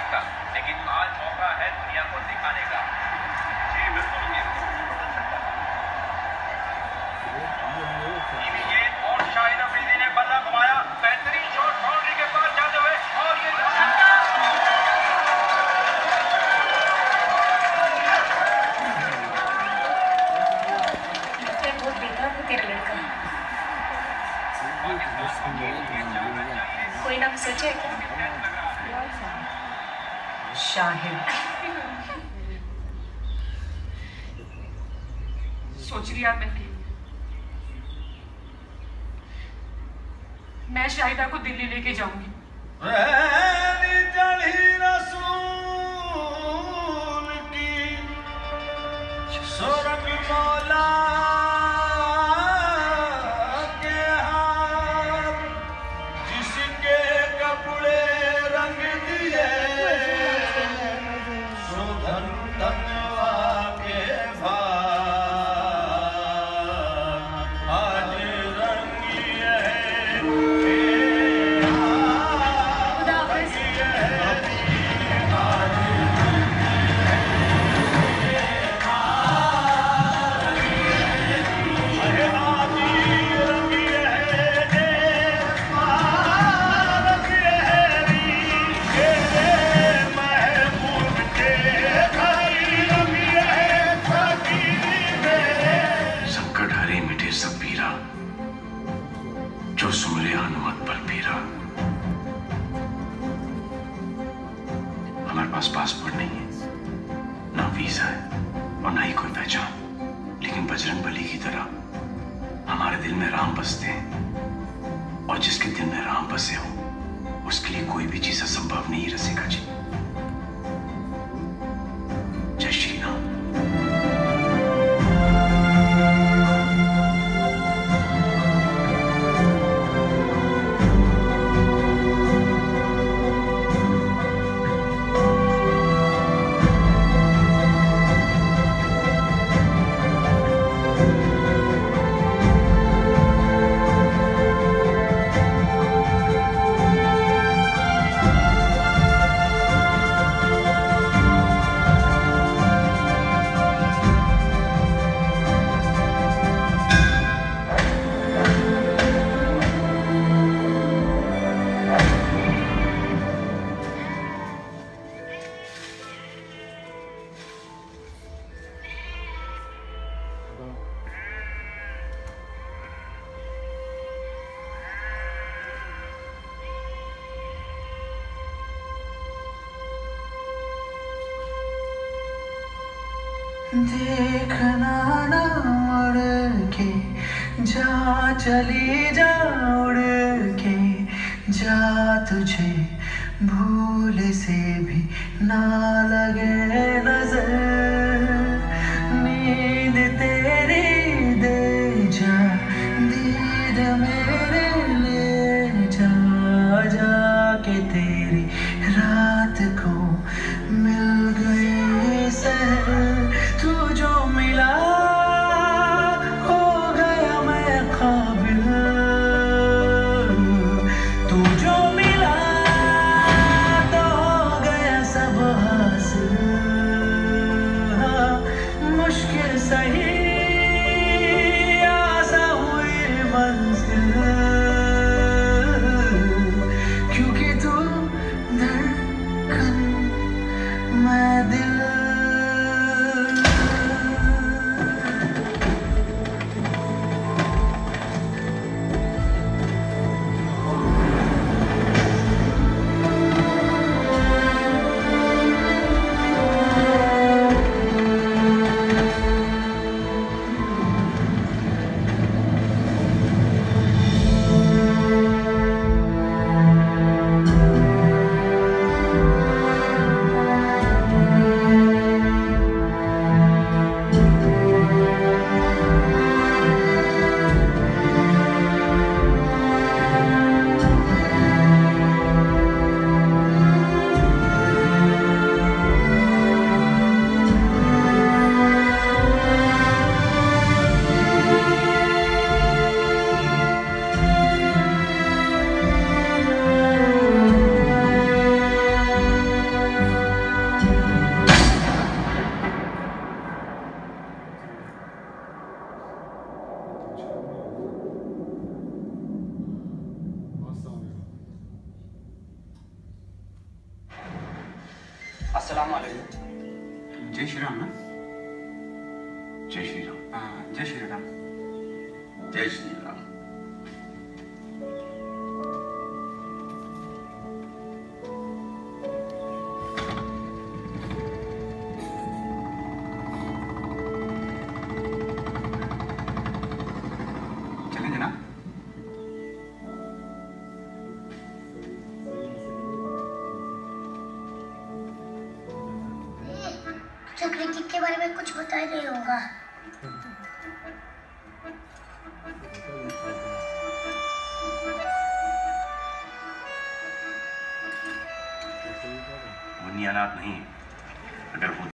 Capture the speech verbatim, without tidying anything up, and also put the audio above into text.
का, लेकिन आज मौका है दुनिया को दिखाने का। जी बिल्कुल, और शाहिद अफरीदी ने बल्ला घुमाया, बेहतरीन शॉट बाउंड्री के पास जाते हुए, और ये बहुत बेकार हो तेरा लड़का। कोई नाम सच है क्या? शाहिद। सोच लिया मैंने, मैं शाहिदा को दिल्ली लेके जाऊंगी। जो सुमरे हनुमत पर पीरा। हमारे पास पासपोर्ट नहीं है, ना वीजा है और ना ही कोई पहचान, लेकिन बजरंग बली की तरह हमारे दिल में राम बसते हैं, और जिसके दिल में राम बसे हो उसके लिए कोई भी चीज असंभव नहीं रसिका जी। जय श्री राम। देखना ना उड़ के जा, चली जा उड़ के जा, तुझे भूल से भी ना लगे नजर, नींद तेरी दे जा, दीद मेरे ले जा, जा के तेरी रात को मिल गई सहर, तू जो मिला हो गया मैं काबिल, तू जो मिला तो हो गया सब हासिल। अस्सलाम वालेकुम। जय श्री राम ना। जय श्री राम। हाँ जय श्री राम। जय श्री राम। चलेंगे ना? क्रिकेट के बारे में कुछ बता ही नहीं होगा। बुनियादात नहीं, अगर वो